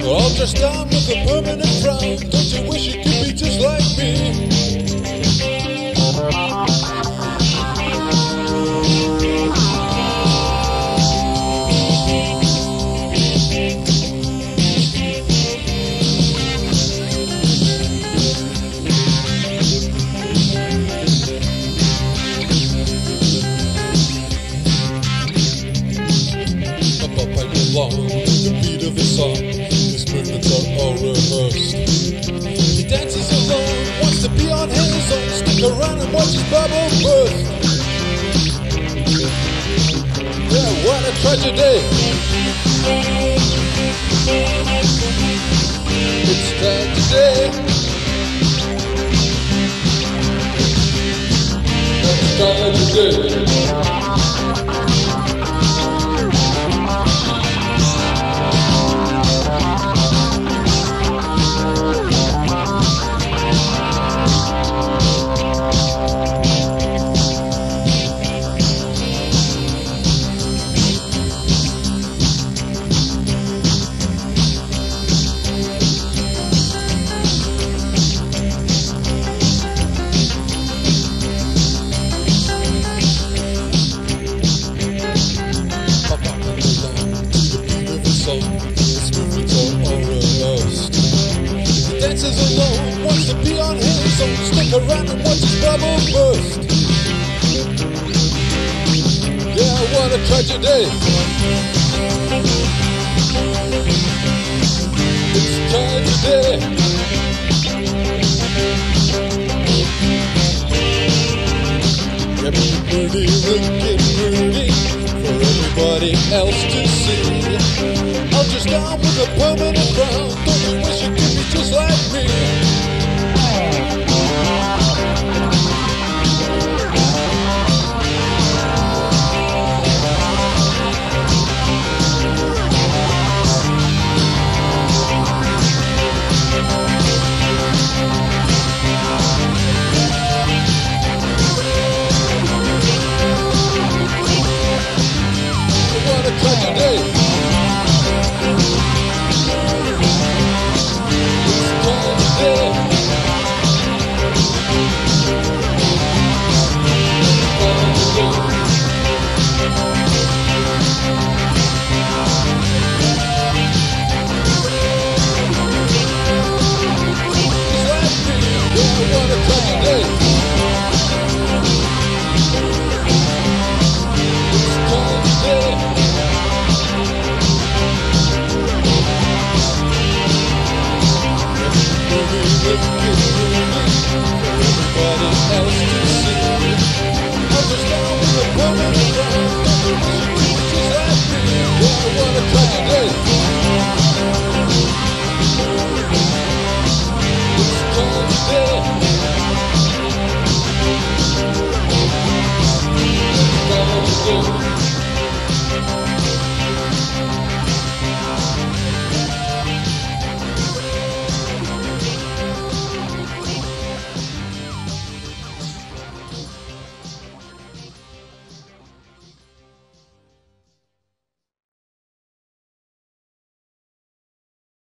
All dressed down with a permanent frown. Don't you wish you could be just like me? Along to the beat of a song, his movements are all rehearsed. He dances alone, wants to be on his own. Stick around and watch his bubble burst. Yeah, what a tragedy. It's tragedy. It's tragedy. His movements are all rehearsed. He dances alone, wants to be on his own. Stick around and watch his bubble burst. Yeah, what a tragedy. It's tragedy. Getting pretty, looking pretty for everybody else to see. I'm just down with a permanent frown. Don't you wish you could be just like me? What a tragedy. It's